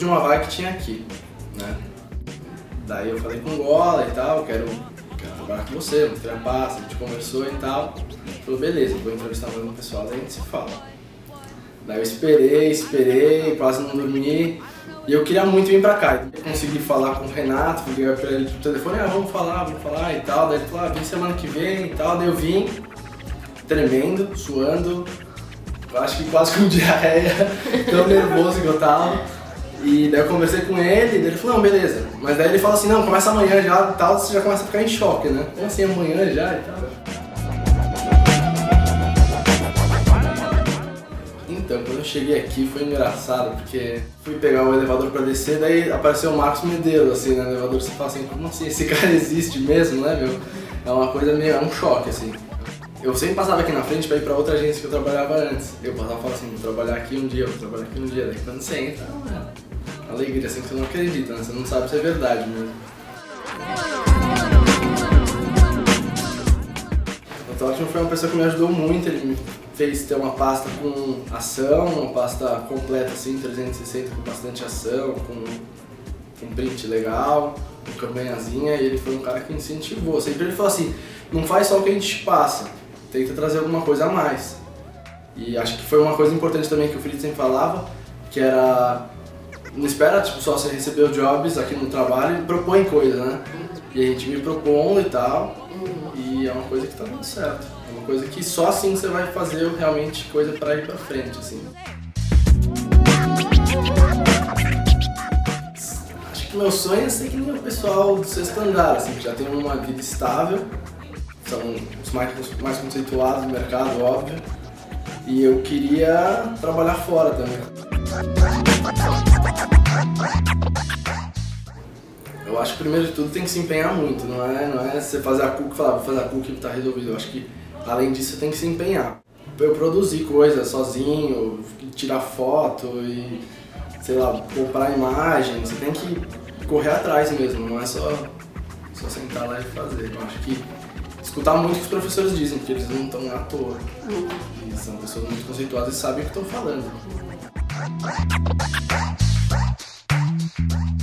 de uma vaga que tinha aqui, né? Daí eu falei com o Gola e tal, quero trabalhar com você, mostrei a pasta, a gente conversou e tal. Ele falou, beleza, vou entrevistar mais um pessoal, daí a gente se fala. Daí eu esperei, quase não dormi. E eu queria muito vir pra cá. Eu consegui falar com o Renato, liguei pra ele no telefone, vamos falar e tal. Daí ele falou, vem semana que vem e tal. Daí eu vim, tremendo, suando, acho que quase com diarreia, tão nervoso que eu tava. E daí eu conversei com ele, daí ele falou, não, beleza. Mas daí ele falou assim, não, começa amanhã já e tal, você já começa a ficar em choque, né? Como assim amanhã já e tal? Então, quando eu cheguei aqui foi engraçado, porque fui pegar o elevador pra descer, daí apareceu o Marcos Medeiros, assim, no elevador, você fala assim, como assim, esse cara existe mesmo, né, meu? É uma coisa meio, é um choque, assim. Eu sempre passava aqui na frente pra ir pra outra agência que eu trabalhava antes. Eu passava e falava assim, vou trabalhar aqui um dia, daí quando você entra, é alegria, assim, que você não acredita, né? Você não sabe se é verdade mesmo. O Totti foi uma pessoa que me ajudou muito, ele me fez ter uma pasta com ação, uma pasta completa assim, 360 com bastante ação, com print legal, com campanhazinha, e ele foi um cara que incentivou. Sempre ele falou assim, não faz só o que a gente passa, tenta trazer alguma coisa a mais. E acho que foi uma coisa importante também que o Felipe sempre falava, que era, não espera tipo, só você receber os jobs aqui no trabalho e propõe coisa, né? E a gente me propondo e tal, e é uma coisa que tá dando certo. É uma coisa que só assim você vai fazer realmente coisa pra ir pra frente, assim. Acho que meu sonho é ser que nem o pessoal do sexto andar, assim, que já tem uma vida estável, são os mais conceituados do mercado, óbvio, e eu queria trabalhar fora também. Eu acho que primeiro de tudo tem que se empenhar muito, não é você fazer a CUC e falar, vou fazer a CUC e tá resolvido. Eu acho que além disso você tem que se empenhar. Eu produzir coisas sozinho, tirar foto e, sei lá, comprar imagem, você tem que correr atrás mesmo, não é só sentar lá e fazer. Eu acho que escutar muito o que os professores dizem, porque eles não estão à toa. E são pessoas muito conceituadas e sabem o que estão falando.